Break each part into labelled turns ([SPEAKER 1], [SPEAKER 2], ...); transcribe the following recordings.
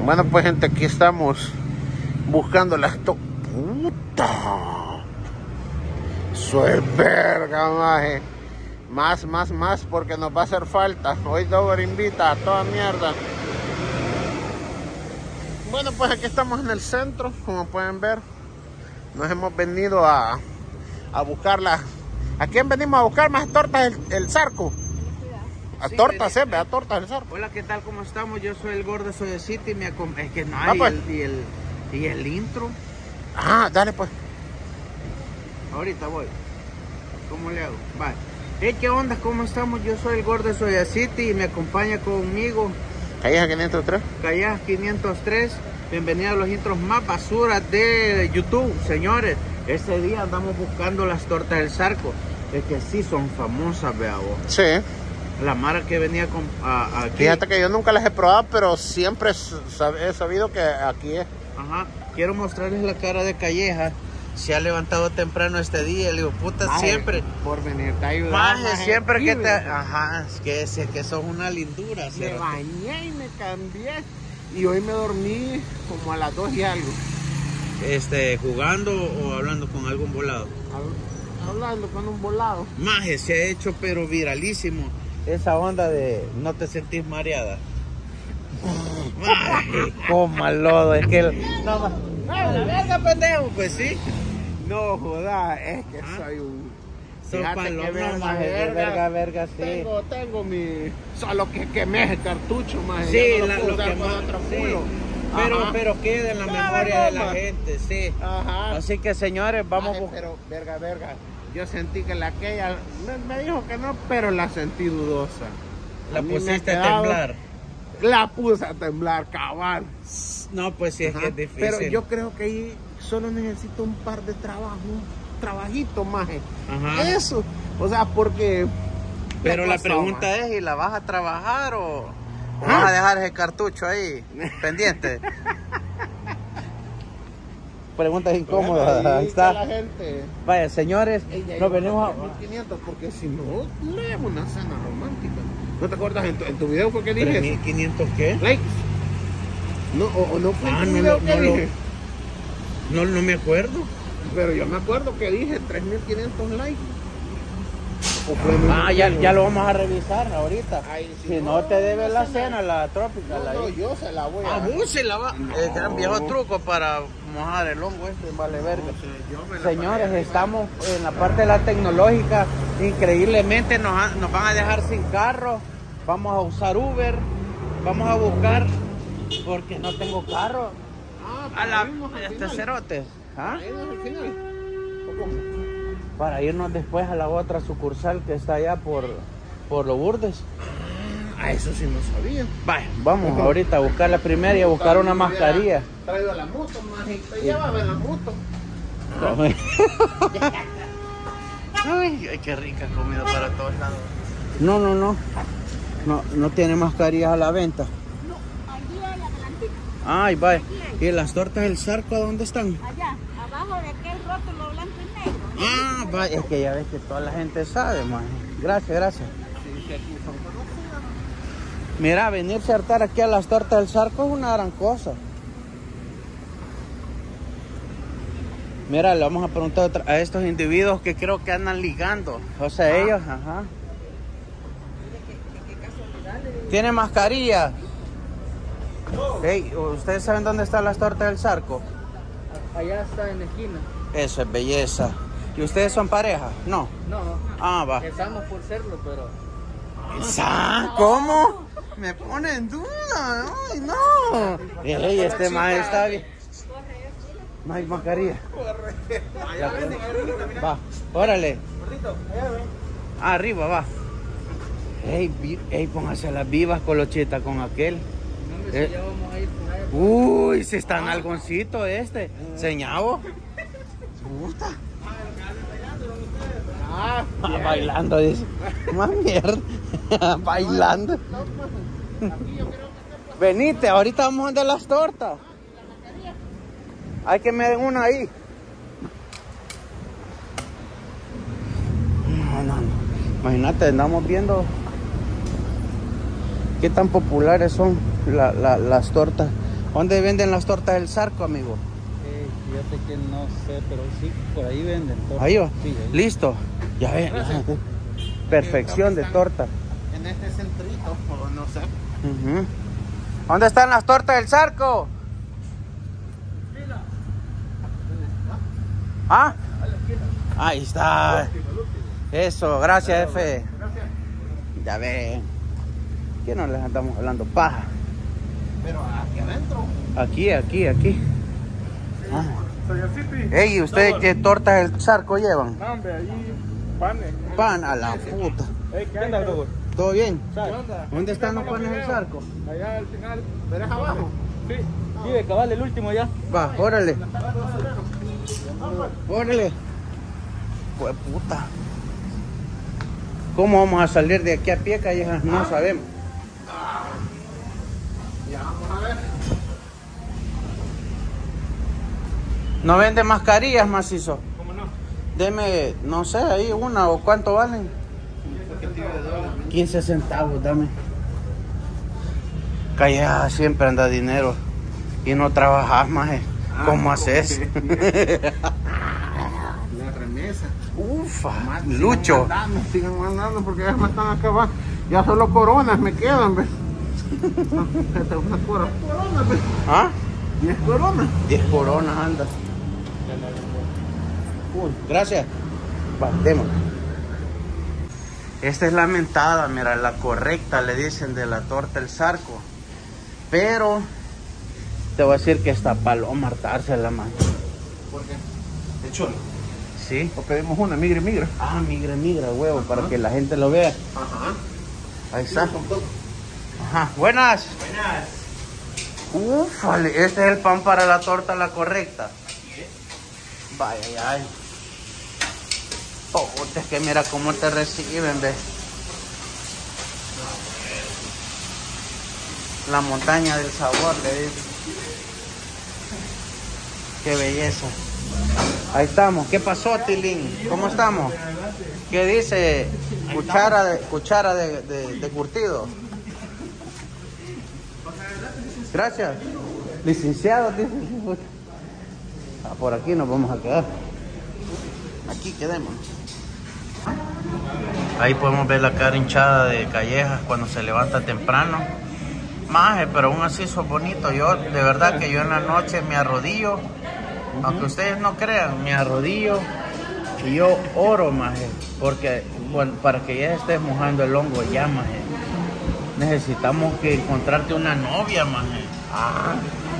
[SPEAKER 1] Bueno, pues gente, aquí estamos buscando las puta. Soy verga, maje. Más, porque nos va a hacer falta. Hoy Dover invita a toda mierda. Bueno, pues aquí estamos en el centro, como pueden ver. Nos hemos venido a buscarla. ¿A quién venimos a buscar? Más tortas el Zarco. A sí, tortas, a tortas el Zarco.
[SPEAKER 2] Hola, ¿qué tal? ¿Cómo estamos? Yo soy el gordo, soy de City. Es que no hay pues. y el intro.
[SPEAKER 1] Ah, dale pues.
[SPEAKER 2] Ahorita voy. ¿Cómo le hago? Vale. Hey, ¿qué onda? ¿Cómo estamos? Yo soy el gordo, soy de City y me acompaña conmigo
[SPEAKER 1] Calleja 503.
[SPEAKER 2] Calleja 503. Bienvenidos a los intros más basuras de YouTube, señores. Este día andamos buscando las tortas del Zarco. Es que sí son famosas, vea vos.
[SPEAKER 1] Sí.
[SPEAKER 2] La mara que venía con aquí.
[SPEAKER 1] Fíjate que yo nunca las he probado, pero siempre he sabido que aquí es.
[SPEAKER 2] Ajá. Quiero mostrarles la cara de Calleja. Se ha levantado temprano este día. Le digo, puta, maje, siempre.
[SPEAKER 1] Por venirte a ayudar.
[SPEAKER 2] Maje, siempre que te. Ajá, es que sos una lindura.
[SPEAKER 1] Me bañé y me cambié. Y hoy me dormí como a las 2 y algo.
[SPEAKER 2] ¿Jugando o hablando con algún volado?
[SPEAKER 1] Hablando con un volado.
[SPEAKER 2] Maje, se ha hecho pero viralísimo esa onda de no te sentís mareada. Maje, coma lodo, es que no, la verga, pendejo, pues sí.
[SPEAKER 1] No jodas, es que soy un...
[SPEAKER 2] verga, sí.
[SPEAKER 1] Tengo mi... Solo que quemé el cartucho, maje.
[SPEAKER 2] Sí,
[SPEAKER 1] no
[SPEAKER 2] lo que más,
[SPEAKER 1] otro
[SPEAKER 2] sí.
[SPEAKER 1] culo.
[SPEAKER 2] Pero queda en la memoria de la gente, sí. Ajá. Así que, señores, vamos a buscar.
[SPEAKER 1] Pero, verga. Yo sentí que aquella me dijo que no, pero la sentí dudosa.
[SPEAKER 2] La pusiste a temblar.
[SPEAKER 1] La puse a temblar, cabal.
[SPEAKER 2] No, pues sí, es que es difícil.
[SPEAKER 1] Pero yo creo que ahí solo necesito un par de trabajitos más. Ajá. Eso. O sea, porque...
[SPEAKER 2] Pero la pregunta es, ¿y la vas a trabajar o vas a dejar ese cartucho ahí pendiente? Preguntas incómodas.
[SPEAKER 1] Bueno,
[SPEAKER 2] ahí está.
[SPEAKER 1] La gente.
[SPEAKER 2] Vaya, señores, nos venimos a...
[SPEAKER 1] 1500, porque si no, leemos una cena romántica. ¿No te acuerdas? En tu video fue que dije
[SPEAKER 2] 1500 ¿qué?
[SPEAKER 1] Likes. No, o no fue en tu video que dije.
[SPEAKER 2] No me acuerdo.
[SPEAKER 1] Pero yo me acuerdo que dije 3500 likes.
[SPEAKER 2] Ya lo vamos a revisar ahorita.
[SPEAKER 1] Ay,
[SPEAKER 2] si no te debe la cena, la tropical.
[SPEAKER 1] No, yo se la voy a...
[SPEAKER 2] vos se la va.
[SPEAKER 1] No.
[SPEAKER 2] Es un viejo truco para mojar el hongo vale verga. Señores, estamos en la parte de la tecnológica. Increíblemente nos van a dejar sin carro. Vamos a usar Uber. Vamos a buscar, porque no tengo carro. A la cerotes. ¿Ah? Para irnos después a la otra sucursal que está allá por los Burdes.
[SPEAKER 1] Eso sí no sabía.
[SPEAKER 2] Vaya, vamos ahorita a buscar la primera y a buscar una mascarilla.
[SPEAKER 1] Traído la moto, majito. Ya va a ver la moto.
[SPEAKER 2] Ay, qué rica comida para todos lados. No tiene mascarillas a la venta.
[SPEAKER 3] No, allí hay adelantito.
[SPEAKER 2] Ay, vaya. ¿Y las tortas del Zarco dónde están?
[SPEAKER 3] Allá, abajo de aquel rótulo blanco y negro.
[SPEAKER 2] Ah, vaya, es que ya ves que toda la gente sabe, man. Gracias.
[SPEAKER 1] Sí, aquí son conocidas.
[SPEAKER 2] Mira, venirse a hartar aquí a las tortas del Zarco es una gran cosa. Mira, le vamos a preguntar a estos individuos que creo que andan ligando. O sea, ellos, ajá. ¿Tiene mascarilla? Hey, ¿ustedes saben dónde están las tortas del Zarco?
[SPEAKER 4] Allá está en la esquina.
[SPEAKER 2] Eso es belleza. ¿Y ustedes son pareja? No.
[SPEAKER 4] No.
[SPEAKER 2] Ah, va.
[SPEAKER 4] Estamos por serlo, pero...
[SPEAKER 2] ¿Cómo? Me pone en duda. Ay, no. Ey, este más está bien. No hay mascarilla. Va, órale. Arriba, va. Ey, póngase las vivas, Colochita, con aquel. Uy, se está en algoncito señavo. Gusta. Bailando, dice. Más mierda. Bailando. Venite, ahorita vamos a andar las tortas. Hay que me den una ahí. No. Imagínate, andamos viendo qué tan populares son las tortas ¿Dónde venden las tortas del Zarco, amigo?
[SPEAKER 4] Fíjate que no sé, pero sí, por ahí venden tortas.
[SPEAKER 2] Ahí va.
[SPEAKER 4] Sí, ahí.
[SPEAKER 2] Listo. Ya ven. Perfección de torta.
[SPEAKER 1] En este centrito, o no sé.
[SPEAKER 2] Ujú. ¿Dónde están las tortas del Zarco? ¿Ah? Ahí está. Eso, gracias, jefe. Ya ven. ¿Qué no les andamos hablando? Paja.
[SPEAKER 1] Pero aquí adentro.
[SPEAKER 2] Aquí. Ah. Ey, ¿y ustedes qué tortas del Zarco llevan?
[SPEAKER 5] Hombre, ahí panes.
[SPEAKER 2] Pan a la puta.
[SPEAKER 5] ¿Qué anda, loco?
[SPEAKER 2] ¿Todo bien?
[SPEAKER 5] ¿Qué onda?
[SPEAKER 2] ¿Dónde están los panes del Zarco?
[SPEAKER 5] Allá al final.
[SPEAKER 1] ¿Pero es abajo?
[SPEAKER 5] Sí. Sí, de cabal, el último ya.
[SPEAKER 2] Va, órale. Órale. Pues puta. ¿Cómo vamos a salir de aquí a pie, calleja? No sabemos.
[SPEAKER 1] Ya vamos a ver.
[SPEAKER 2] ¿No vende mascarillas, macizo?
[SPEAKER 5] ¿Cómo no?
[SPEAKER 2] Deme, no sé, ahí una o cuánto valen. 15 centavos, dame. Calleja siempre anda dinero y no trabajas más. ¿Cómo haces?
[SPEAKER 1] La remesa.
[SPEAKER 2] Ufa,
[SPEAKER 1] Sigan
[SPEAKER 2] Lucho.
[SPEAKER 1] Sigan mandando porque ya me están acabando. Ya solo coronas me quedan, ¿ves? Esta es una corona, ¿ves?
[SPEAKER 2] ¿Ah?
[SPEAKER 1] 10 coronas.
[SPEAKER 2] 10 coronas anda. Gracias. Va, démosle. Esta es la mentada, mira, la correcta le dicen de la torta El Zarco. Pero te voy a decir que esta paloma hartársela, man.
[SPEAKER 1] ¿Por qué? De chulo.
[SPEAKER 2] Sí.
[SPEAKER 1] O pedimos una, migra.
[SPEAKER 2] Ah, migra, huevo, para que la gente lo vea.
[SPEAKER 1] Ajá.
[SPEAKER 2] Ahí está. Ajá. Buenas. Ufale, este es el pan para la torta, la correcta. Vaya, ay. Oh, es que mira cómo te reciben, ve. La montaña del sabor, le digo. Qué belleza. Ahí estamos. ¿Qué pasó, Tilín? ¿Cómo estamos? ¿Qué dice? Cuchara de curtido. Gracias. Licenciado, dice. Ah, por aquí nos vamos a quedar. Aquí quedemos. Ahí podemos ver la cara hinchada de Callejas cuando se levanta temprano. Maje, pero aún así son bonitos. Yo, de verdad que yo en la noche me arrodillo. Aunque ustedes no crean, me arrodillo y yo oro, maje. Porque bueno, para que ya estés mojando el hongo ya, maje. Necesitamos que encontrarte una novia, maje. Ah.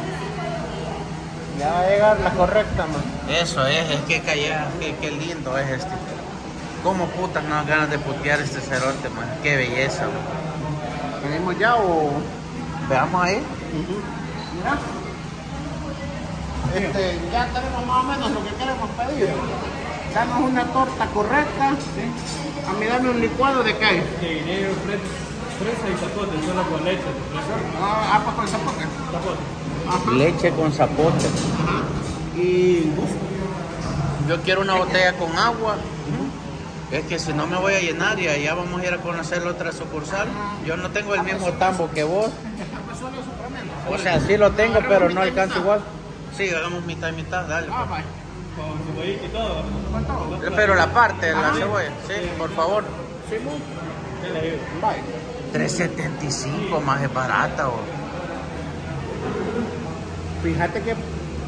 [SPEAKER 1] Ya va a llegar la correcta, man.
[SPEAKER 2] Eso es que Callejas, qué lindo es este. Como putas no dan ganas de putear este cerote, man. Qué belleza, man.
[SPEAKER 1] ¿Venimos ya o...?
[SPEAKER 2] Veamos ahí.
[SPEAKER 1] Mira. Ya tenemos más o menos lo que queremos pedir. Danos una torta correcta. A mí dame un licuado de qué.
[SPEAKER 5] De negro, fresa y zapote, solo con leche.
[SPEAKER 1] Pues con zapote. Ajá.
[SPEAKER 2] Leche con zapote.
[SPEAKER 1] Ajá. Y...
[SPEAKER 2] Yo quiero una botella con agua. Es que si no me voy a llenar y allá vamos a ir a conocer la otra sucursal. Yo no tengo el mismo tambo que vos. O sea, sí lo tengo, pero no alcanzo igual. Sí, hagamos mitad y mitad, dale.
[SPEAKER 1] Vaya.
[SPEAKER 5] Con cebollita y todo.
[SPEAKER 1] Con todo.
[SPEAKER 2] Pero la parte de la cebolla, sí, por favor.
[SPEAKER 1] Vaya.
[SPEAKER 2] 3.75, más es barata. O...
[SPEAKER 1] Fíjate que...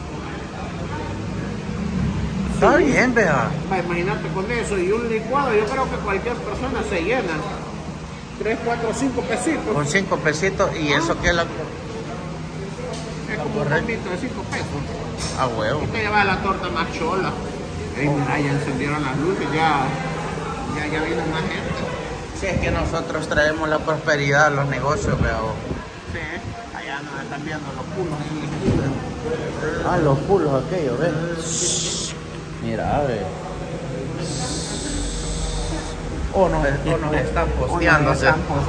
[SPEAKER 2] Está bien, vea.
[SPEAKER 1] Imagínate con eso y un licuado, yo creo que cualquier persona se llena. 3, 4, 5 pesitos.
[SPEAKER 2] Con 5 pesitos y eso que es la...
[SPEAKER 1] Es como un poquito de 5 pesos.
[SPEAKER 2] A huevo.
[SPEAKER 1] Y te lleva la torta más chola. Ey, mira, ya encendieron las luces, ya viene más gente.
[SPEAKER 2] Sí, es que nosotros traemos la prosperidad a los negocios, veo.
[SPEAKER 1] Sí, allá nos están viendo los culos.
[SPEAKER 2] Ah, los culos aquellos, ¿ves? Mira, a ver. O nos están posteándose.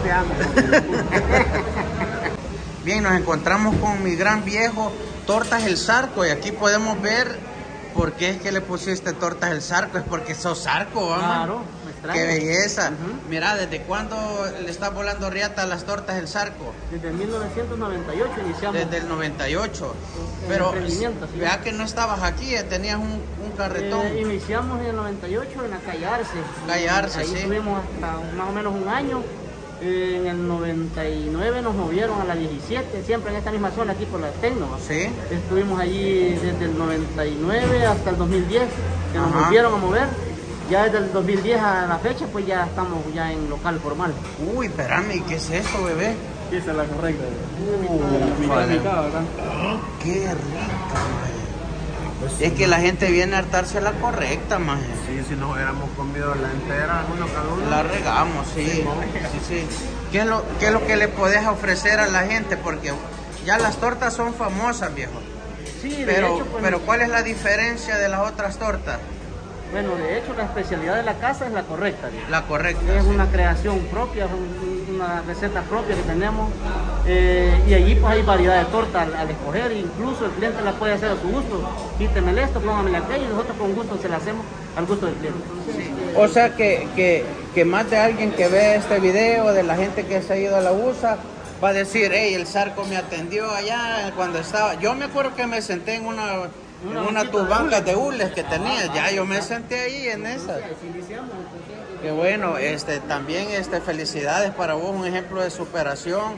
[SPEAKER 2] Bien, nos encontramos con mi gran viejo Tortas El Zarco y aquí podemos ver por qué es que le pusiste Tortas El Zarco. Es porque sos zarco, ¿verdad?
[SPEAKER 4] Claro,
[SPEAKER 2] ¡Qué belleza! Mira, ¿desde cuándo le está volando riata a las tortas el Zarco?
[SPEAKER 6] Desde 1998 iniciamos.
[SPEAKER 2] Desde el 98. Pero vea que no estabas aquí, tenías un carretón.
[SPEAKER 6] Iniciamos en el 98 en la Calle Arce. Ahí
[SPEAKER 2] sí.
[SPEAKER 6] Estuvimos hasta más o menos un año. En el 99 nos movieron a la 17, siempre en esta misma zona, aquí por la Tecno.
[SPEAKER 2] Sí.
[SPEAKER 6] Estuvimos allí desde el 99 hasta el 2010, que nos volvieron a mover. Ya desde el 2010 a la fecha, pues ya estamos ya en local formal.
[SPEAKER 2] Uy, espérame, ¿qué es eso, bebé?
[SPEAKER 5] Esa es la correcta.
[SPEAKER 2] Vale.
[SPEAKER 5] ¿Verdad?
[SPEAKER 2] ¡Qué rica, maje! Es que la gente viene a hartarse la correcta, maje.
[SPEAKER 1] Sí, si nos hubiéramos comido la entera, uno cada uno.
[SPEAKER 2] La regamos, sí. Sí. ¿Qué es lo que le podés ofrecer a la gente? Porque ya las tortas son famosas, viejo.
[SPEAKER 6] Sí,
[SPEAKER 2] Pero,
[SPEAKER 6] hecho, pues,
[SPEAKER 2] pero ¿cuál es la diferencia de las otras tortas?
[SPEAKER 6] Bueno, de hecho la especialidad de la casa es la correcta. Digamos.
[SPEAKER 2] La correcta.
[SPEAKER 6] Es una creación propia, una receta propia que tenemos. Y allí pues hay variedad de tortas al escoger. Incluso el cliente la puede hacer a su gusto. Quítemele esto, póngamele aquello y nosotros con gusto se la hacemos al gusto del cliente.
[SPEAKER 2] Sí. O sea que más de alguien que ve este video, de la gente que se ha ido a la USA, va a decir, hey, el Zarco me atendió allá cuando estaba. Yo me acuerdo que me senté en una tus bancas de hules que tenía, ya yo me senté ahí en esas. Qué bueno, también felicidades para vos, un ejemplo de superación,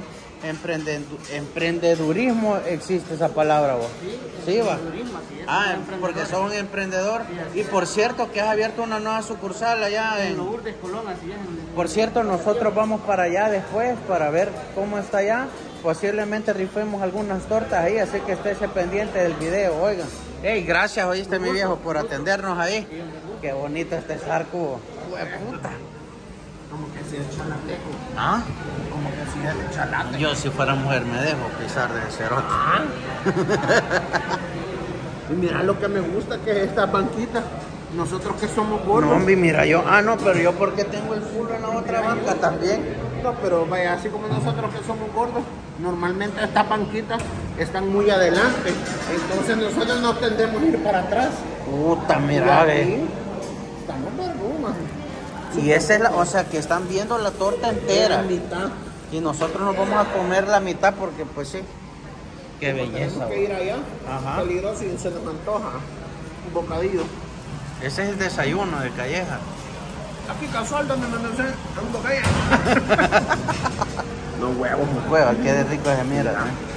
[SPEAKER 2] emprendedurismo, existe esa palabra vos. Sí, va. Porque sos un emprendedor. Y por cierto que has abierto una nueva sucursal allá en
[SPEAKER 6] Lourdes, Colón, así es.
[SPEAKER 2] Por cierto, nosotros vamos para allá después para ver cómo está allá. Posiblemente rifemos algunas tortas ahí, así que estése pendiente del video, oigan. Hey, gracias, oíste mi viejo, por atendernos ahí. Qué bonito este Zarco. Puta.
[SPEAKER 1] Como que si es chalateco.
[SPEAKER 2] ¿Ah?
[SPEAKER 1] Como que si es chalateco.
[SPEAKER 2] Yo si fuera mujer me dejo pisar de cerote.
[SPEAKER 1] Y mira lo que me gusta, que es esta banquita. Nosotros que somos
[SPEAKER 2] No,
[SPEAKER 1] gordos.
[SPEAKER 2] hombre, mira yo. No, pero yo porque tengo el culo en la otra banca también.
[SPEAKER 1] No, pero vaya, así como nosotros que somos gordos, normalmente estas banquitas están muy adelante. Entonces nosotros nos tendemos a ir para atrás.
[SPEAKER 2] Puta, mira, ve.
[SPEAKER 1] Estamos vergumas.
[SPEAKER 2] Y esa es o sea, que están viendo la torta entera.
[SPEAKER 1] La mitad.
[SPEAKER 2] Y nosotros nos vamos a comer la mitad porque, pues sí. Qué belleza.
[SPEAKER 1] Tenemos que ir allá.
[SPEAKER 2] Ajá.
[SPEAKER 1] Peligroso y se nos antoja un bocadillo.
[SPEAKER 2] Ese es el desayuno de Calleja.
[SPEAKER 1] Aquí casual donde me anuncié un bocadillo. No huevos.
[SPEAKER 2] Hueva, qué de rico esa mierda.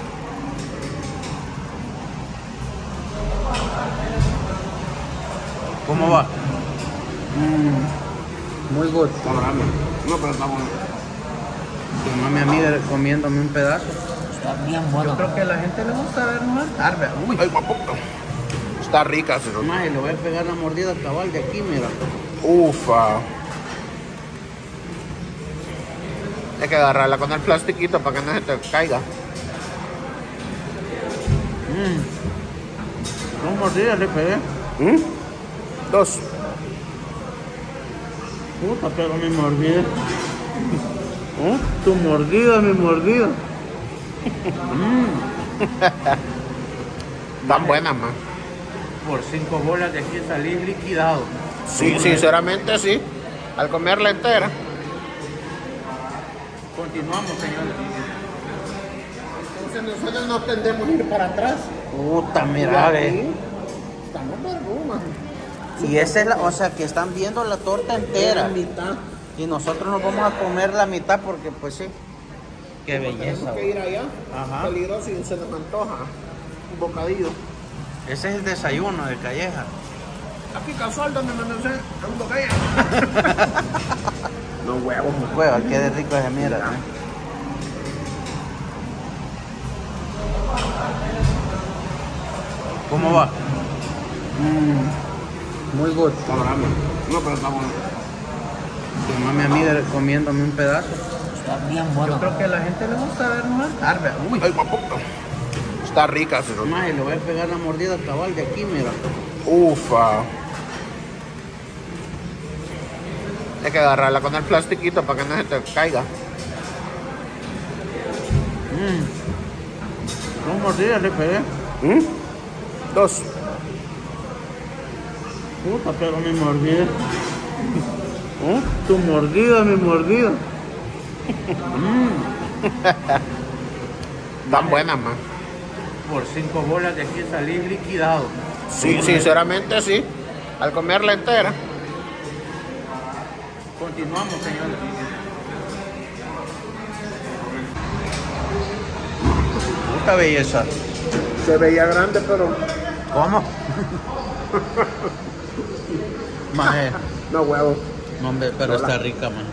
[SPEAKER 2] ¿Cómo va? Muy good.
[SPEAKER 1] No, pero está bueno.
[SPEAKER 2] Tu mami amiga comiéndome un pedazo.
[SPEAKER 6] Está bien bueno.
[SPEAKER 2] Yo creo que a la gente le gusta ver más. Uy.
[SPEAKER 1] Ay, guaputa. Está rica, señor.
[SPEAKER 2] Maje, le voy a pegar la mordida cabal de aquí, mira.
[SPEAKER 1] Ufa. Hay que agarrarla con el plastiquito para que no se te caiga.
[SPEAKER 2] Dos mordidas le pegué.
[SPEAKER 1] Dos.
[SPEAKER 2] Puta, pero mi mordida. Tu mordida, mi mordida.
[SPEAKER 1] Tan buenas, man.
[SPEAKER 2] Por 5 bolas de aquí salí liquidado.
[SPEAKER 1] Sí, sinceramente sí. Al comerla entera.
[SPEAKER 2] Continuamos, señores.
[SPEAKER 1] Entonces nosotros nos tendemos a ir para atrás.
[SPEAKER 2] Puta, mira, ve.
[SPEAKER 1] Estamos vergumas.
[SPEAKER 2] Y esa es o sea, que están viendo la torta entera.
[SPEAKER 1] La mitad.
[SPEAKER 2] Y nosotros nos vamos a comer la mitad porque, pues sí. Qué belleza.
[SPEAKER 1] Tenemos que ir allá.
[SPEAKER 2] Ajá.
[SPEAKER 1] Peligroso y se nos antoja un bocadillo.
[SPEAKER 2] Ese es el desayuno de Calleja.
[SPEAKER 1] Aquí casual donde me anuncié un bocadillo. No huevos, man.
[SPEAKER 2] Hueva, qué de rico esa mierda. ¿Cómo va? Muy good.
[SPEAKER 1] No, pero está bueno.
[SPEAKER 2] Tu mami amiga comiéndome un pedazo.
[SPEAKER 6] Está bien bueno.
[SPEAKER 2] Yo creo que a la gente le gusta ver más. Uy.
[SPEAKER 1] Ay, guaputa. Está rica, señor.
[SPEAKER 2] Maje, le voy a pegar la mordida cabal de aquí, mira.
[SPEAKER 1] Ufa. Hay que agarrarla con el plastiquito para que no se te caiga.
[SPEAKER 2] Dos mordidas le pegué.
[SPEAKER 1] Dos.
[SPEAKER 2] Puta, pero mi mordida. Tu mordida, mi mordida.
[SPEAKER 1] Tan buenas, man.
[SPEAKER 2] Por 5 bolas de aquí salí liquidado.
[SPEAKER 1] Sí, sinceramente sí. Al comerla entera.
[SPEAKER 2] Continuamos, señores. Esta belleza.
[SPEAKER 1] Se veía grande, pero
[SPEAKER 2] ¿Cómo? Maje.
[SPEAKER 1] no huevo.
[SPEAKER 2] No, hombre, pero está rica, man.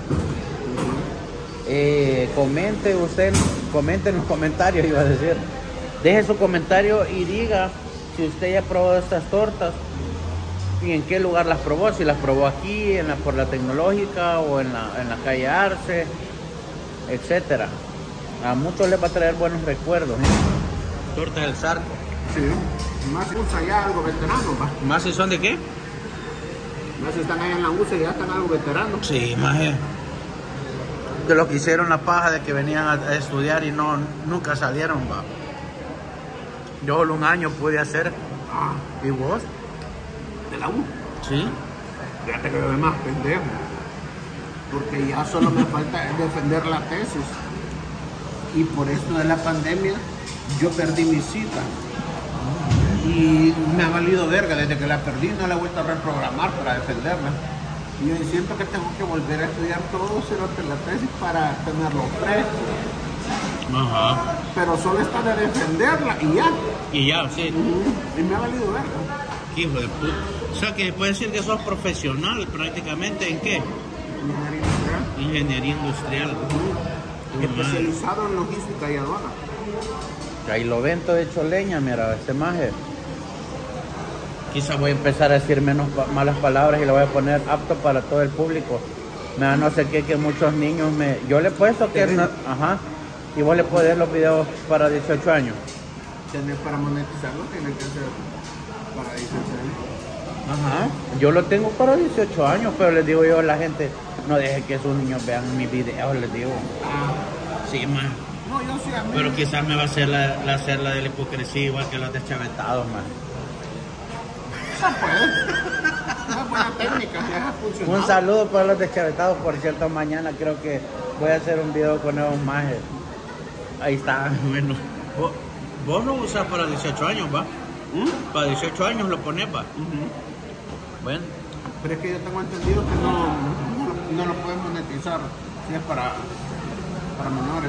[SPEAKER 2] Comente usted, comente en los comentarios, iba a decir. Deje su comentario y diga si usted ya probó estas tortas y en qué lugar las probó. Si las probó aquí, por la Tecnológica o en la calle Arce, etcétera. A muchos les va a traer buenos recuerdos. Tortas del Zarco.
[SPEAKER 1] Sí. Más si usa ya algo veterano, va.
[SPEAKER 2] ¿Más si son de qué?
[SPEAKER 1] Más si están ahí en la USA y ya están algo veterano.
[SPEAKER 2] Sí, más de los que hicieron la paja de que venían a estudiar y nunca salieron, va. Yo solo un año pude hacer. ¿Y vos?
[SPEAKER 1] ¿De la U?
[SPEAKER 2] Sí.
[SPEAKER 1] Fíjate que yo soy más pendejo. Porque ya solo me falta defender la tesis. Y por esto de la pandemia, yo perdí mi cita. Y me ha valido verga. Desde que la perdí, no la he vuelto a reprogramar para defenderla. Y yo siento que tengo que volver a estudiar todo, la tesis para tenerlo fresco.
[SPEAKER 2] Ajá.
[SPEAKER 1] Pero solo está de defenderla y ya.
[SPEAKER 2] Y ya, sí.
[SPEAKER 1] Y me ha valido verga.
[SPEAKER 2] Hijo de puta. O sea que puede decir que sos profesional prácticamente en qué? Ingeniería industrial.
[SPEAKER 1] Especializado en logística y aduana.
[SPEAKER 2] Ahí lo ven todo hecho leña, mira, este maje. Quizá voy a empezar a decir menos malas palabras y lo voy a poner apto para todo el público. Me da no sé qué, que muchos niños me... Yo le he puesto que... Ajá. Y vos le podés los videos para 18 años.
[SPEAKER 1] Tenés para monetizarlo, tienes que hacer para 18 años.
[SPEAKER 2] Ajá. Yo lo tengo para 18 años, pero les digo yo a la gente, no deje que sus niños vean mis videos, les digo. Sí, man.
[SPEAKER 1] No, yo sí a mí.
[SPEAKER 2] Pero quizás me va a hacer la de la hipocresía igual que los deschavetados, man.
[SPEAKER 1] Esa puede. Una buena técnica, ya ha funcionado.
[SPEAKER 2] Un saludo para los deschavetados, por cierto, mañana creo que voy a hacer un video con nuevos majes. Ahí está, bueno. Vos lo usas para 18 años, ¿va? Para 18 años lo pones, ¿va? Bueno.
[SPEAKER 1] Pero es que yo tengo entendido que no lo pueden monetizar si es para menores.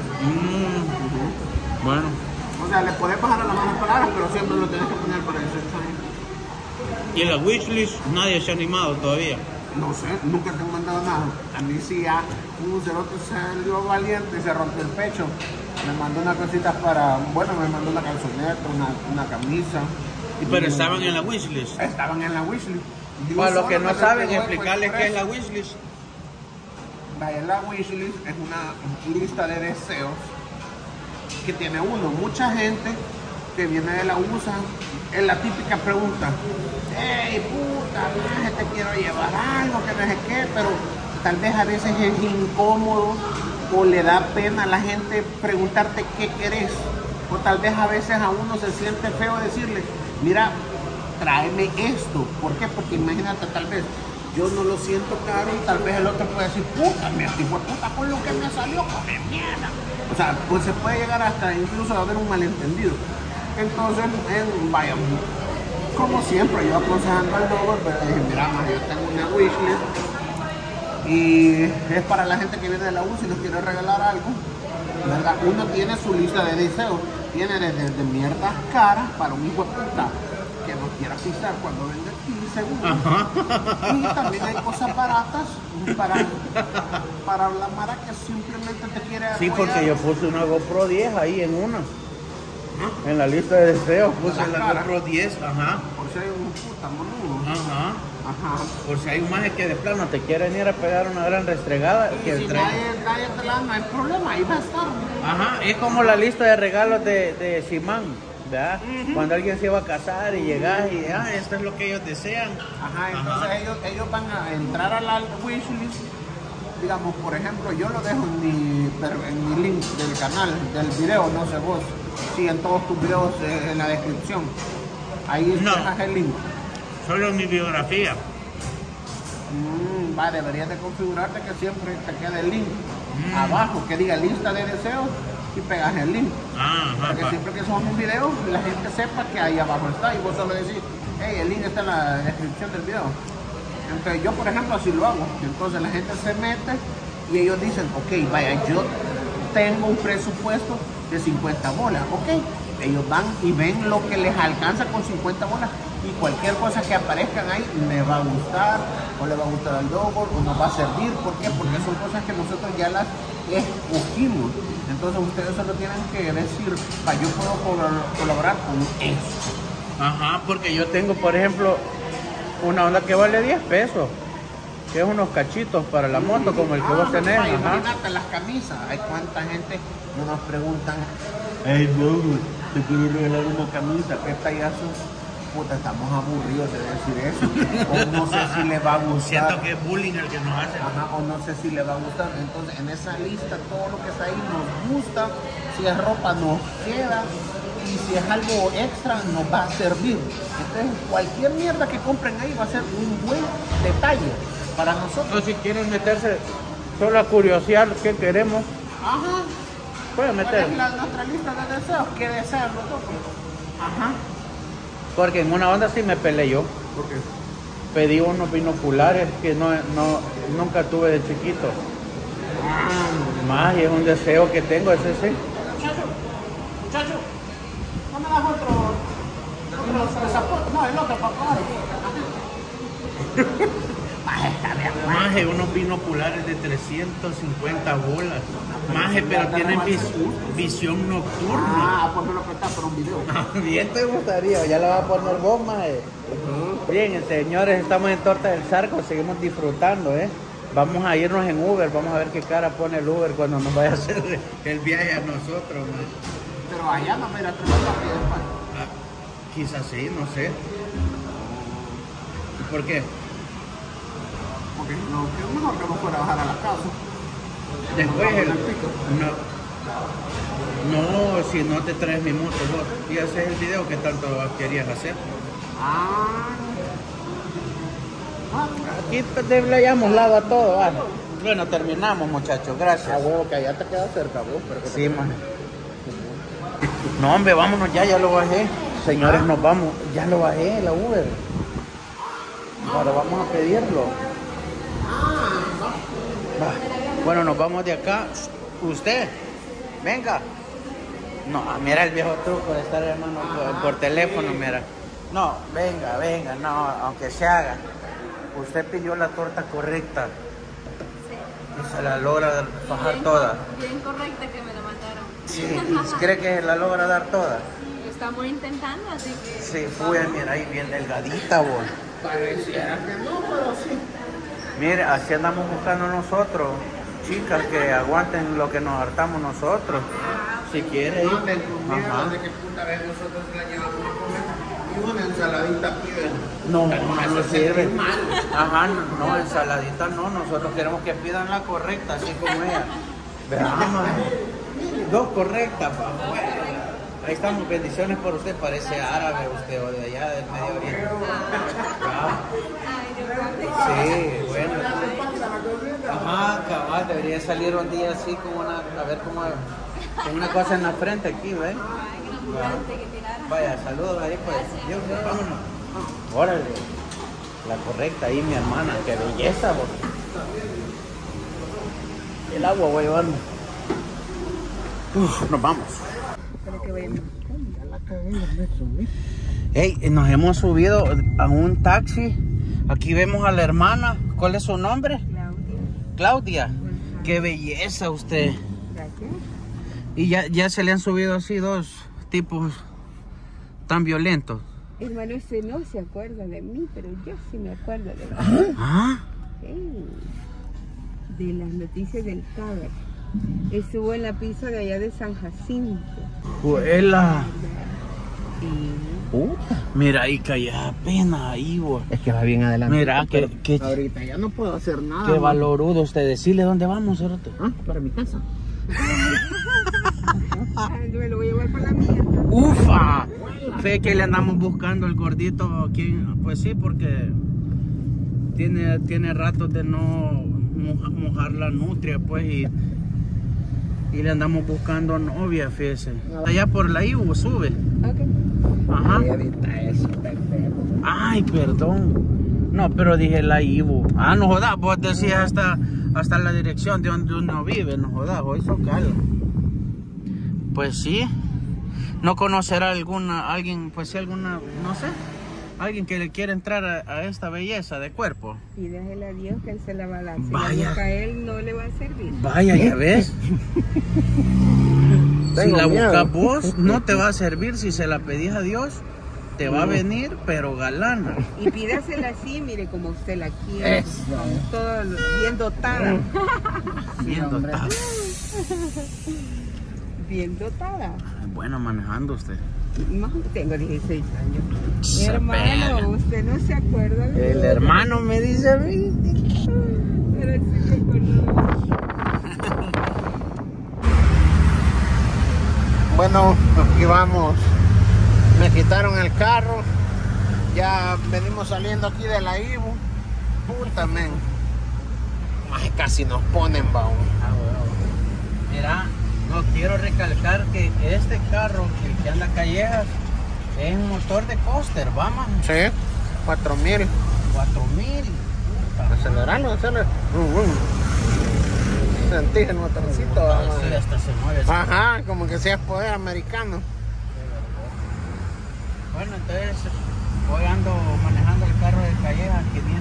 [SPEAKER 2] Bueno.
[SPEAKER 1] O sea, le podés bajar a las malas palabras, pero siempre lo tenés que poner para 18 años.
[SPEAKER 2] ¿Y en la wishlist nadie se ha animado todavía?
[SPEAKER 1] No sé, nunca te han mandado nada. A mí sí ya un cerote salió valiente y se rompió el pecho. Me mandó una cosita me mandó una calzoneta, una camisa.
[SPEAKER 2] Pero estaban en la wishlist.
[SPEAKER 1] Estaban en la wishlist.
[SPEAKER 2] Para los que no saben, explicarles qué es la wishlist.
[SPEAKER 1] La wishlist es una lista de deseos que tiene uno. Mucha gente que viene de la USA, es la típica pregunta: hey, puta, te quiero llevar algo, que no sé qué, pero tal vez a veces es incómodo o le da pena a la gente preguntarte qué querés, o tal vez a veces a uno se siente feo decirle, mira, tráeme esto. ¿Por qué? Porque imagínate, tal vez yo no lo siento caro y tal vez el otro puede decir, puta, me activó puta con lo que me salió, come mierda. O sea, pues se puede llegar hasta incluso a haber un malentendido. Entonces, vaya, como siempre, yo aconsejando al Robert, pero le dije, mira, más yo tengo una wishlist y es para la gente que viene de la U si nos quiere regalar algo, ¿verdad? Uno tiene su lista de deseos, tiene desde mierdas caras para un hijo de puta que nos quiera pisar cuando vende 15 segundos. Y también hay cosas baratas para la mara que simplemente te quiere apoyar.
[SPEAKER 2] Sí, porque yo puse una GoPro 10 ahí en una. En la lista de deseos puse la GoPro 10, ajá.
[SPEAKER 1] Por si hay un puta monudo.
[SPEAKER 2] Ajá.
[SPEAKER 1] Ajá.
[SPEAKER 2] Por si hay un maje que de plano te quieren ir a pegar una gran restregada.
[SPEAKER 1] Y
[SPEAKER 2] que
[SPEAKER 1] si nadie te la, no hay problema, ahí va a estar.
[SPEAKER 2] Ajá, es como la lista de regalos de Simán, ¿verdad? Cuando alguien se iba a casar y llegas y esto es lo que ellos desean.
[SPEAKER 1] Ajá, entonces ellos van a entrar a la wishlist. Digamos, por ejemplo, yo lo dejo en mi link del canal, del video, no sé vos. Sí, en todos tus videos en la descripción. Ahí dejas el link.
[SPEAKER 2] Solo en mi biografía.
[SPEAKER 1] Va, deberías de configurarte que siempre te quede el link abajo, que diga lista de deseos y pegas el link. Para que siempre que subamos un video, la gente sepa que ahí abajo está y vos solo decís, hey, el link está en la descripción del video. Entonces yo, por ejemplo, así lo hago. Entonces la gente se mete y ellos dicen, ok, vaya, yo tengo un presupuesto de 50 bolas, ok. Ellos van y ven lo que les alcanza con 50 bolas y cualquier cosa que aparezcan ahí le va a gustar o le va a gustar al logo o nos va a servir. ¿Por qué? Porque son cosas que nosotros ya las escogimos. Entonces ustedes solo tienen que decir, yo puedo colaborar con esto.
[SPEAKER 2] Ajá, porque yo tengo, por ejemplo, una onda que vale 10 pesos. Que es unos cachitos para la moto como el que vos tenés.
[SPEAKER 1] Imagínate las camisas. Hay cuánta gente nos preguntan, hey, loco, te quiero regalar una camisa. ¿Qué tallazo? Puta, estamos aburridos de decir eso. O no sé si le va a gustar.
[SPEAKER 2] Siento que es bullying el que nos hace.
[SPEAKER 1] O no sé si le va a gustar. Entonces, en esa lista, todo lo que está ahí nos gusta. Si es ropa, nos queda. Y si es algo extra, nos va a servir. Entonces, cualquier mierda que compren ahí va a ser un buen detalle para nosotros.
[SPEAKER 2] O si quieren meterse solo a curiosear qué queremos, pueden meter.
[SPEAKER 1] Nuestra lista de deseos, ¿qué desean nosotros?
[SPEAKER 2] Porque en una onda sí me peleé yo.
[SPEAKER 1] ¿Por qué?
[SPEAKER 2] Pedí unos binoculares que nunca tuve de chiquito. Más, y es un deseo que tengo, ese sí.
[SPEAKER 1] Muchacho, ¿no me das otro zapato? No, el otro papá.
[SPEAKER 2] Maje, unos binoculares de 350 bolas. Maje, pero tienen visión nocturna.
[SPEAKER 1] Pues me lo prestas por un video.
[SPEAKER 2] Bien te gustaría, ya lo va a poner vos, maje. Bien, señores, estamos en Torta del Zarco, seguimos disfrutando, Vamos a irnos en Uber, vamos a ver qué cara pone el Uber cuando nos vaya a hacer el viaje a nosotros, maje.
[SPEAKER 1] Pero allá no me irá a traer rápido,
[SPEAKER 2] quizás sí, no sé. ¿Por qué?
[SPEAKER 1] Porque no, es mejor que no fuera a bajar a la casa.
[SPEAKER 2] Después no, si no te traes mi moto vos y haces el video que tanto querías hacer. Aquí te hayamos lado a todo, ¿vale? Bueno, terminamos, muchachos, gracias.
[SPEAKER 1] Huevo, que allá te queda cerca vos, pero que
[SPEAKER 2] sí, man. No, hombre, vámonos ya lo bajé. Señores, nos vamos, ya lo bajé, la Uber. Ahora vamos a pedirlo. Bueno, nos vamos de acá. Usted, venga. No, mira el viejo truco de estar, hermano, por teléfono, mira. No, venga, no, aunque se haga. Usted pidió la torta correcta. Y se la logra bajar toda.
[SPEAKER 3] Bien correcta que me la mandaron.
[SPEAKER 2] Sí, ¿cree que la logra dar toda?
[SPEAKER 3] Estamos intentando, así que...
[SPEAKER 2] Sí, fue, mira, ahí bien delgadita, vos.
[SPEAKER 1] pareciera que no, pero sí.
[SPEAKER 2] Mire, así andamos buscando nosotros, chicas que aguanten lo que nos hartamos nosotros. Si quiere ir.
[SPEAKER 1] De que puta vez nosotros la llevamos a comer y una ensaladita piden.
[SPEAKER 2] No sirve. Ajá, no, ensaladita no, nosotros queremos que pidan la correcta, así como ella. Veamos, dos correctas, pa. Ahí estamos, bendiciones por usted, parece árabe usted o de allá del Medio Oriente. Sí, bueno. Ajá, cabal, debería salir un día así como una, a ver cómo, con una cosa en la frente aquí, ¿ves? Vaya, saludos ahí pues. Dios, vámonos. Órale, la correcta ahí mi hermana, qué belleza vos. El agua voy llevando. Nos vamos. Hey, nos hemos subido a un taxi. Aquí vemos a la hermana. ¿Cuál es su nombre? Claudia. Qué belleza usted.
[SPEAKER 7] Gracias.
[SPEAKER 2] Y ya se le han subido así dos tipos tan violentos.
[SPEAKER 7] Hermano, ese no se acuerda de mí, pero yo sí me acuerdo de mí.
[SPEAKER 2] ¿Ah?
[SPEAKER 7] Sí. De las noticias del Caber. Estuvo en la pista de allá de San Jacinto.
[SPEAKER 2] Juela.
[SPEAKER 7] Y...
[SPEAKER 2] Mira ahí calla apenas ahí, vos.
[SPEAKER 1] Es que va bien adelante.
[SPEAKER 2] Mira, que
[SPEAKER 1] ahorita ya no puedo hacer nada.
[SPEAKER 2] Qué valorudo usted. Decirle dónde vamos, cerote.
[SPEAKER 1] Para mi casa.
[SPEAKER 7] Yo me lo voy a llevar para la mía.
[SPEAKER 2] ¡Ufa! Fe que le andamos buscando el gordito aquí. Pues sí, porque tiene ratos de no mojar la nutria, pues, y le andamos buscando novia, fíjese. Allá por la Ibu sube.
[SPEAKER 7] Ok.
[SPEAKER 2] Ajá. Ay, perdón. No, pero dije la Ibu. Ah, no jodas, vos decías hasta la dirección de donde uno vive, no jodas, hoy Socala. Pues sí. No conocerá alguien, pues sí, alguna, no sé, alguien que le quiera entrar a esta belleza de cuerpo.
[SPEAKER 7] Y déjele a Dios que él se la va a dar. Si
[SPEAKER 2] Vaya.
[SPEAKER 7] la busca a él, no le va a servir.
[SPEAKER 2] Vaya, ya ves. Si
[SPEAKER 1] Tengo
[SPEAKER 2] la
[SPEAKER 1] miedo.
[SPEAKER 2] buscas vos, no te va a servir. Si se la pedís a Dios, te va a venir, pero galana.
[SPEAKER 7] Y pídasela así, mire, como usted la quiere. Con todo bien dotada.
[SPEAKER 2] Bien dotada.
[SPEAKER 7] Bien dotada.
[SPEAKER 2] Bueno, manejando usted.
[SPEAKER 7] No, tengo 16 años. Mi
[SPEAKER 2] Se
[SPEAKER 7] hermano,
[SPEAKER 2] pega.
[SPEAKER 7] usted no se acuerda de
[SPEAKER 2] El hermano me dice a mí.
[SPEAKER 7] Pero sí se acuerda.
[SPEAKER 1] Bueno, aquí vamos. Me quitaron el carro. Ya venimos saliendo aquí de la Ibu. Puta, men. Ay, casi nos ponen, baúl.
[SPEAKER 2] Mira, no quiero recalcar que este carro, el que anda Callejas, es un motor de coaster, vamos.
[SPEAKER 1] Sí, 4000.
[SPEAKER 2] 4000.
[SPEAKER 1] Acelerarlo, acelerarlo. Sentí el motorcito. vamos.
[SPEAKER 2] Sí, hasta se mueve.
[SPEAKER 1] Ajá, como que sea poder americano.
[SPEAKER 2] Bueno, entonces hoy ando manejando el carro de Callejas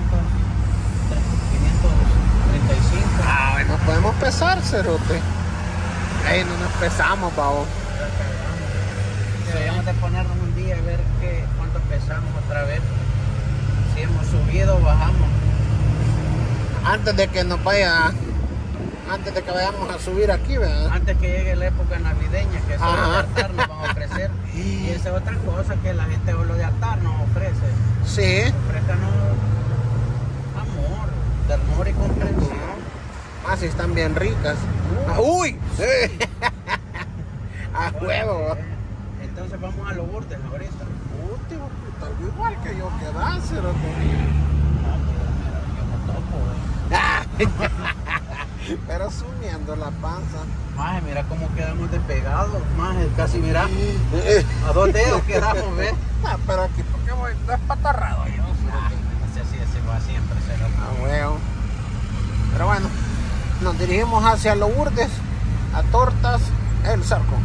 [SPEAKER 2] 535.
[SPEAKER 1] Ah, bueno, podemos pesar, cerote. Ahí no nos pesamos, babo.
[SPEAKER 2] Deberíamos de ponernos un día a ver cuánto pesamos otra vez. Si hemos subido o bajamos.
[SPEAKER 1] Antes de que nos vaya, antes de que vayamos a subir aquí, ¿verdad?
[SPEAKER 2] Antes que llegue la época navideña, que eso
[SPEAKER 1] Ajá.
[SPEAKER 2] de hartar nos van a ofrecer. Y esa es otra cosa que la gente lo de hartar nos ofrece.
[SPEAKER 1] Sí.
[SPEAKER 2] Ofrécanos amor, ternura y comprensión.
[SPEAKER 1] Ah, sí, están bien ricas. Ah, ¡Uy! A huevo.
[SPEAKER 2] Entonces vamos a los Lourdes ahorita.
[SPEAKER 1] Último, puta, igual que yo que va, cerote. Pero sumiendo la panza.
[SPEAKER 2] Maje, mira cómo quedamos despegados. Maje, casi mira. A 2 dedos quedamos, ¿ves?
[SPEAKER 1] Ah, pero aquí porque voy despatarrado yo.
[SPEAKER 2] Así va siempre, será.
[SPEAKER 1] A huevo. Pero bueno, nos dirigimos hacia Lourdes, a Tortas El Zarco.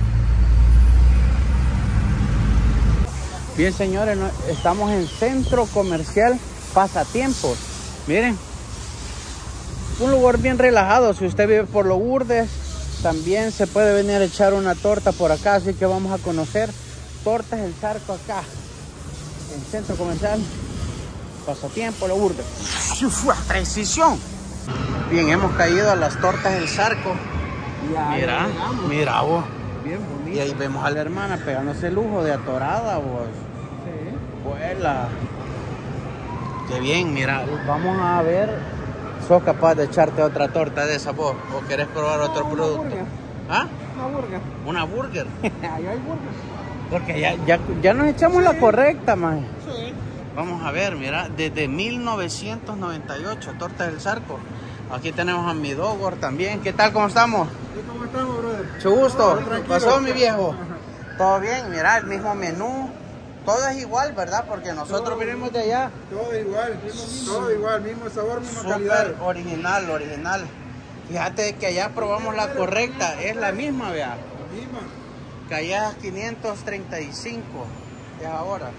[SPEAKER 2] Bien, señores, estamos en Centro Comercial Pasatiempos. Miren, un lugar bien relajado. Si usted vive por Lourdes, también se puede venir a echar una torta por acá. Así que vamos a conocer Tortas El Zarco acá, en Centro Comercial Pasatiempos Lourdes. ¡Precisión! Bien, hemos caído a las Tortas El Zarco. Mira, mira vos.
[SPEAKER 6] Bien bonito.
[SPEAKER 2] Y ahí vemos a la hermana pegándose el lujo de atorada, vos.
[SPEAKER 6] Sí.
[SPEAKER 2] Vuela. Qué bien, mira. Vamos a ver. ¿Sos capaz de echarte otra torta de esa vos? ¿O querés probar otro
[SPEAKER 6] una
[SPEAKER 2] producto?
[SPEAKER 6] burger.
[SPEAKER 2] ¿Ah?
[SPEAKER 6] Una burger.
[SPEAKER 2] ¿Una burger?
[SPEAKER 6] Ahí hay burger.
[SPEAKER 2] Porque ya nos echamos la correcta, man.
[SPEAKER 1] Sí.
[SPEAKER 2] Vamos a ver, mira. Desde 1998, Tortas del Zarco. Aquí tenemos a mi Dogor también. ¿Qué tal? ¿Cómo estamos?
[SPEAKER 6] ¿Cómo estamos, brother?
[SPEAKER 2] Mucho gusto.
[SPEAKER 6] Tranquilo.
[SPEAKER 2] ¿Pasó, mi viejo? ¿Todo bien? Mira, el mismo menú. Todo es igual, ¿verdad? Porque nosotros vinimos de allá.
[SPEAKER 8] Todo igual, mismo sabor, misma
[SPEAKER 2] Súper
[SPEAKER 8] calidad.
[SPEAKER 2] original. Fíjate que allá probamos la correcta. Es la misma, vea.
[SPEAKER 8] La misma.
[SPEAKER 2] Callejas 535. Es ahora.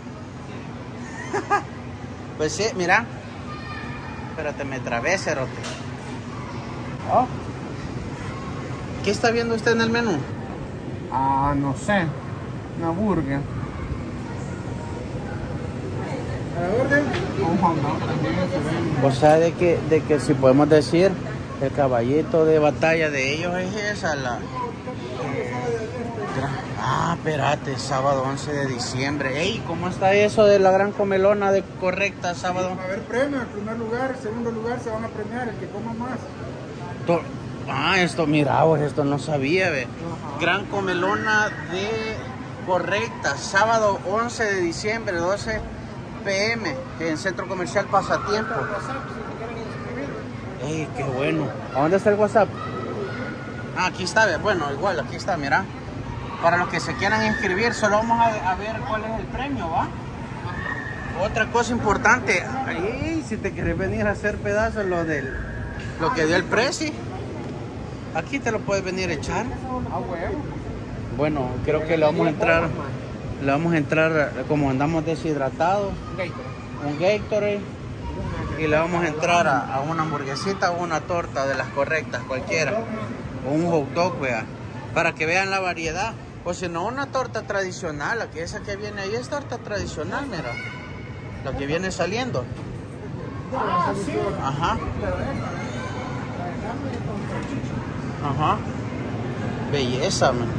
[SPEAKER 2] Pues sí, mira. Espérate, me trabé, cerote. Oh. ¿Qué está viendo usted en el menú?
[SPEAKER 1] Ah, no sé. Una burger.
[SPEAKER 8] A la orden.
[SPEAKER 2] O sea, de que si podemos decir, el caballito de batalla de ellos es esa, la... espérate, sábado 11 de diciembre. Ey, ¿cómo está eso de la gran comelona de correcta sábado?
[SPEAKER 8] Va a haber premio, en primer lugar, segundo lugar se van a premiar, el que coma más.
[SPEAKER 2] Esto, mira, vos, esto no sabía, ve. Gran comelona de correcta, sábado 11 de diciembre, 12 p.m. en Centro Comercial Pasatiempo. ¡Ey, qué bueno! ¿A dónde está el WhatsApp? Ah, aquí está, bueno, igual, aquí está, mira. Para los que se quieran inscribir, solo vamos a ver cuál es el premio, ¿va? Otra cosa importante, ahí, si te quieres venir a hacer pedazos lo que dio el Prezi, aquí te lo puedes venir a echar. Bueno, creo que le vamos a entrar como andamos deshidratados, un Gatorade, y le vamos a entrar a una hamburguesita o una torta de las correctas, cualquiera, o un hot dog, vea, para que vean la variedad. O si no, una torta tradicional, la que esa que viene ahí es torta tradicional, mira, la que viene saliendo. Ajá. Ajá. Belleza, man.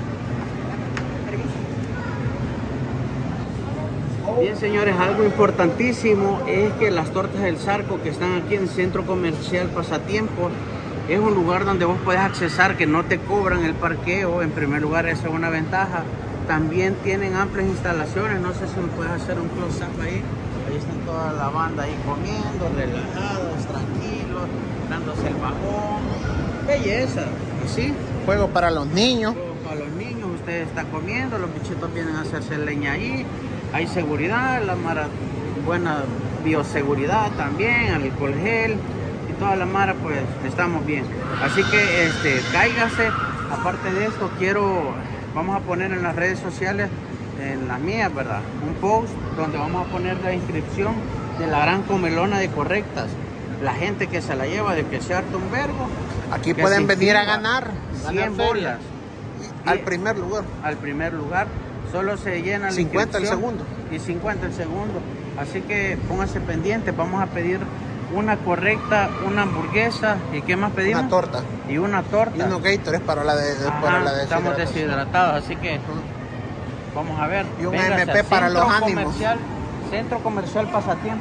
[SPEAKER 2] Bien, señores, algo importantísimo es que las tortas del Zarco que están aquí en Centro Comercial Pasatiempo es un lugar donde vos puedes accesar, que no te cobran el parqueo. En primer lugar, esa es una ventaja. También tienen amplias instalaciones. No sé si me puedes hacer un close-up ahí. Ahí están toda la banda ahí comiendo, relajados, tranquilos, dándose el bajón. Belleza, ¿sí?
[SPEAKER 1] Juego para los niños.
[SPEAKER 2] Juego para los niños, usted está comiendo, los bichitos vienen a hacerse leña ahí. Hay seguridad, la mara, buena bioseguridad también, alcohol gel. Toda la mara, pues estamos bien. Así que cáigase. Aparte de esto, vamos a poner en las redes sociales, en las mías, ¿verdad?, un post donde vamos a poner la inscripción de la gran comelona de correctas. La gente que se la lleva, de que se harta un vergo.
[SPEAKER 1] Aquí pueden venir a ganar
[SPEAKER 2] 100 bolas.
[SPEAKER 1] Al primer lugar.
[SPEAKER 2] Al primer lugar. Solo se llena la
[SPEAKER 1] 50 el segundo.
[SPEAKER 2] Y 50 el segundo. Así que pónganse pendientes. Vamos a pedir una correcta, una hamburguesa. ¿Y qué más pedimos?
[SPEAKER 1] Una torta.
[SPEAKER 2] Y una torta.
[SPEAKER 1] Y unos Gatorades para la de
[SPEAKER 2] estamos deshidratados, así que vamos a ver.
[SPEAKER 1] Y un MP para los ánimos.
[SPEAKER 2] Centro Comercial Pasatiempo.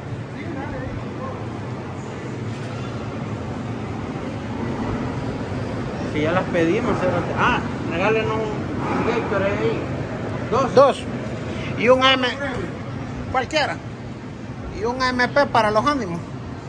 [SPEAKER 2] Si ya las pedimos, regálenos un Gatorade ahí. Dos.
[SPEAKER 1] Y un cualquiera. Y un MP para los ánimos.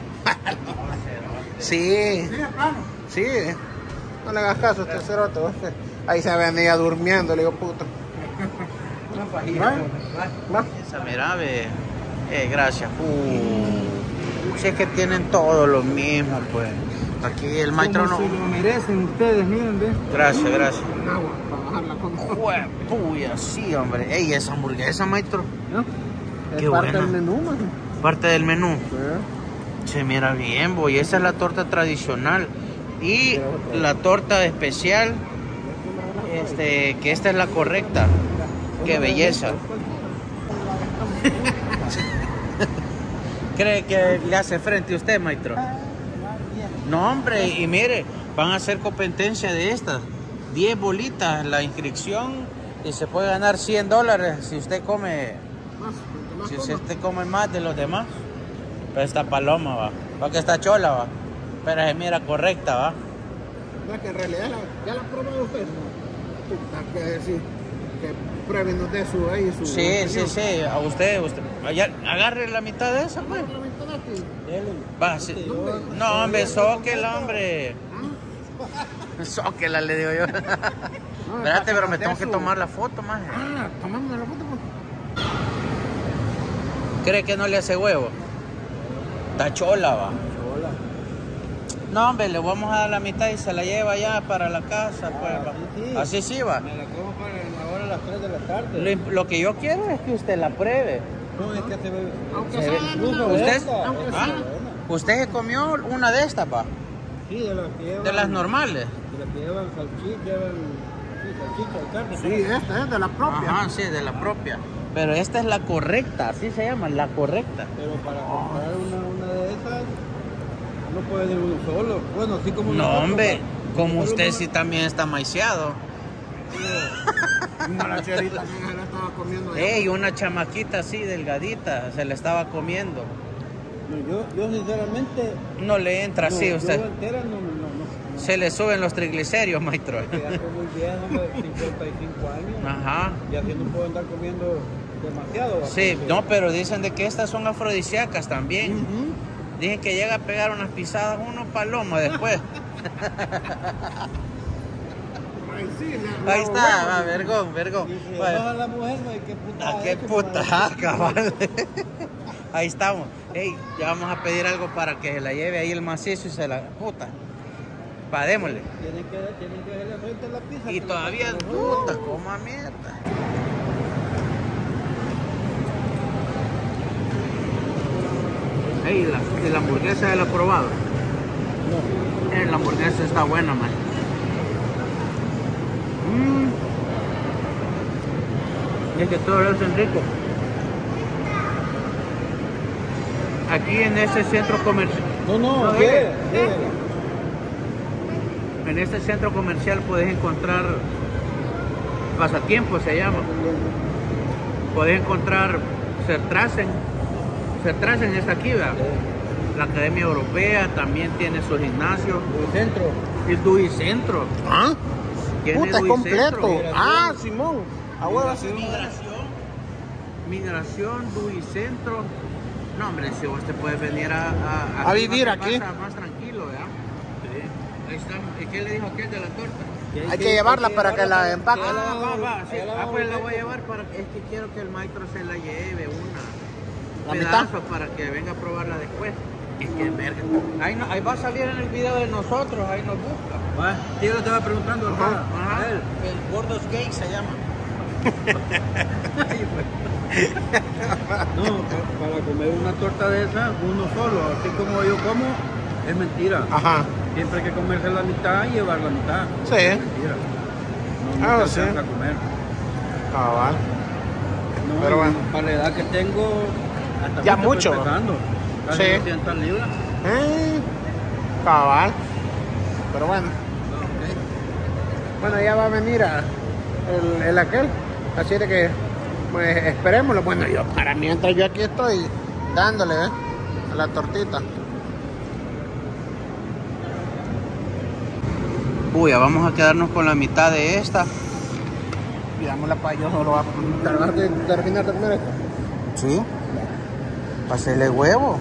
[SPEAKER 1] Sí. Sí. No le hagas caso a este cerote. Ahí se venía durmiendo, le digo, puto.
[SPEAKER 2] Una fajita. Esa, mira, ve. Gracias. Si es que tienen todo lo mismo, pues. Aquí el maestro no.
[SPEAKER 8] Si lo merecen ustedes, miren, ve.
[SPEAKER 2] Gracias.
[SPEAKER 8] Agua para bajarla con.
[SPEAKER 2] Puya, sí, hombre. Ey, esa hamburguesa, maestro.
[SPEAKER 8] ¿No?
[SPEAKER 2] Qué
[SPEAKER 8] Es parte
[SPEAKER 2] buena.
[SPEAKER 8] del menú, man.
[SPEAKER 2] Parte del menú.
[SPEAKER 8] Sí.
[SPEAKER 2] Se mira bien, boy. Esa es la torta tradicional. Y la torta especial, que esta es la correcta. Qué belleza. ¿Cree que le hace frente a usted, maestro? No, hombre, y mire, van a hacer competencia de estas. 10 bolitas la inscripción y se puede ganar $100 si usted come. Si usted come más de los demás. Pero esta paloma va. Porque está chola va. Pero se mira correcta va.
[SPEAKER 1] No, que en realidad ya la probó usted. Que decir, que prueben de su ahí su.
[SPEAKER 2] Sí. A usted. Agarre la mitad de esa, pues. Va, sí. No, hombre, zóquela, hombre. Zóquela, le digo yo. Espérate, pero me tengo que tomar la foto, más.
[SPEAKER 1] Tomamos la foto, pues.
[SPEAKER 2] ¿Cree que no le hace huevo? Está chola, va. No, hombre, le vamos a dar la mitad y se la lleva ya para la casa, pues. Así sí va.
[SPEAKER 4] Me la como para ahora a las 3 de la tarde.
[SPEAKER 2] Lo que yo quiero es que usted la pruebe.
[SPEAKER 4] No, es que se ve.
[SPEAKER 1] Aunque
[SPEAKER 2] Se ve-
[SPEAKER 1] sea
[SPEAKER 2] ¿Usted se comió una de estas, pa?
[SPEAKER 4] Sí, de las que llevan.
[SPEAKER 2] De las normales.
[SPEAKER 4] De las que llevan salchicha, salchicha, carne.
[SPEAKER 1] Sí, esta es de la propia.
[SPEAKER 2] Ajá, sí, de la propia. Pero esta es la correcta, así se llama, la correcta.
[SPEAKER 4] Pero para comprar una de esas, no puede ir uno solo. Bueno, así como.
[SPEAKER 2] No,
[SPEAKER 4] nosotros,
[SPEAKER 2] hombre, como
[SPEAKER 4] solo
[SPEAKER 2] usted
[SPEAKER 4] una-
[SPEAKER 2] sí también está maiciado.
[SPEAKER 1] La cherita también se la estaba comiendo.
[SPEAKER 2] Ey, una chamaquita así, delgadita, se la estaba comiendo.
[SPEAKER 4] No, yo sinceramente.
[SPEAKER 2] No le entra así
[SPEAKER 4] no,
[SPEAKER 2] usted.
[SPEAKER 4] Yo entera no.
[SPEAKER 2] Se le suben los triglicéridos, maestro.
[SPEAKER 4] Que ya estoy muy bien, hombre, 55 años.
[SPEAKER 2] Ajá.
[SPEAKER 4] Y así no puedo andar comiendo demasiado.
[SPEAKER 2] Sí, no, pero dicen de que estas son afrodisíacas también. Dicen que llega a pegar unas pisadas uno paloma después. Ahí está, vergón.
[SPEAKER 4] Vaya. La mujer, güey, qué puta.
[SPEAKER 2] ¿A qué puta, cabal? Ahí estamos. Ey, ya vamos a pedir algo para que se la lleve ahí el macizo y se la puta. Padémosle.
[SPEAKER 4] Tienen que darle frente a la pizza.
[SPEAKER 2] Y todavía puta, coma mierda. Ey, la hamburguesa de la probado. No. La hamburguesa está buena, man. Es que todo lo hacen rico. Aquí en ese centro comercial.
[SPEAKER 4] No,
[SPEAKER 2] en este centro comercial puedes encontrar pasatiempos, se llama. Puedes encontrar Sertrasen. Sertrasen es aquí, ¿verdad? La Academia Europea también tiene su gimnasio.
[SPEAKER 4] Duicentro.
[SPEAKER 2] El Duicentro.
[SPEAKER 1] ¿Ah?
[SPEAKER 2] ¿Tiene
[SPEAKER 1] Puta,
[SPEAKER 2] Duicentro?
[SPEAKER 1] completo. Ah, Simón.
[SPEAKER 2] Migración, Duicentro. No, hombre, si vos te puedes venir a
[SPEAKER 1] vivir aquí.
[SPEAKER 2] Más tranquilo, ¿verdad? Sí. Ahí está. ¿Qué le dijo aquel de la torta?
[SPEAKER 1] Hay que llevarla para que la empaque.
[SPEAKER 2] Va. Sí. Pues la voy a llevar para que... Es que quiero que el maestro se la lleve
[SPEAKER 1] ¿La
[SPEAKER 2] pedazo
[SPEAKER 1] mitad?
[SPEAKER 2] para que venga a probarla después. Es que verga. Ahí va a salir en el video de nosotros, ahí nos busca.
[SPEAKER 4] Yo le estaba preguntando,
[SPEAKER 2] Ajá. El Gordos Gay se llama.
[SPEAKER 4] No, para comer una torta de esa, uno solo, así como yo como, es mentira.
[SPEAKER 1] Ajá.
[SPEAKER 4] Siempre hay que comerse la mitad y llevar la mitad.
[SPEAKER 1] Sí.
[SPEAKER 4] Es mentira. No
[SPEAKER 1] Sí.
[SPEAKER 4] se alcanza a comer.
[SPEAKER 1] Cabal.
[SPEAKER 4] No,
[SPEAKER 1] Pero bueno.
[SPEAKER 4] para la edad que tengo, hasta
[SPEAKER 1] Ya
[SPEAKER 4] ahorita
[SPEAKER 1] mucho.
[SPEAKER 4] estoy pesando, casi
[SPEAKER 1] Sí.
[SPEAKER 4] 200 libras.
[SPEAKER 1] Cabal. Pero bueno. Bueno, ya va a venir el aquel. Así de que, pues, esperémoslo. Bueno, yo para mientras yo aquí estoy dándole, a la tortita.
[SPEAKER 2] Uy, ya vamos a quedarnos con la mitad de esta.
[SPEAKER 1] Pidámosla para yo, solo va a tardar de terminar de comer esto.
[SPEAKER 2] Sí. Pásele huevo.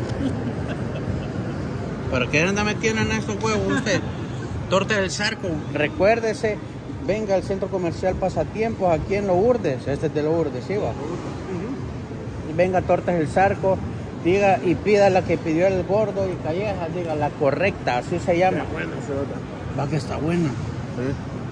[SPEAKER 2] ¿Pero qué anda metiendo en estos huevos usted? Torta del Zarco. Recuérdese, venga al centro comercial Pasatiempos aquí en Lourdes. Este es de Lourdes, ¿sí va? Venga a Tortas del Zarco, diga y pida la que pidió el gordo y Calleja, diga la correcta, así se llama. Va que está buena.
[SPEAKER 1] Sí.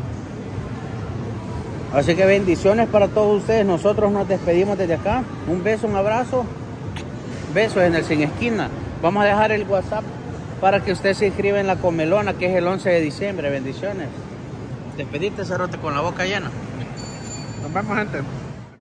[SPEAKER 2] Así que bendiciones para todos ustedes. Nosotros nos despedimos desde acá. Un beso, un abrazo. Besos en el Sin Esquina. Vamos a dejar el WhatsApp para que usted se inscriba en la Comelona, que es el 11 de diciembre. Bendiciones. Despediste, Cerote, con la boca llena.
[SPEAKER 1] Nos vemos, gente.